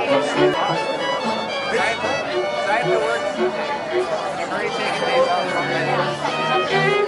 I have to work. I've already taken days off already.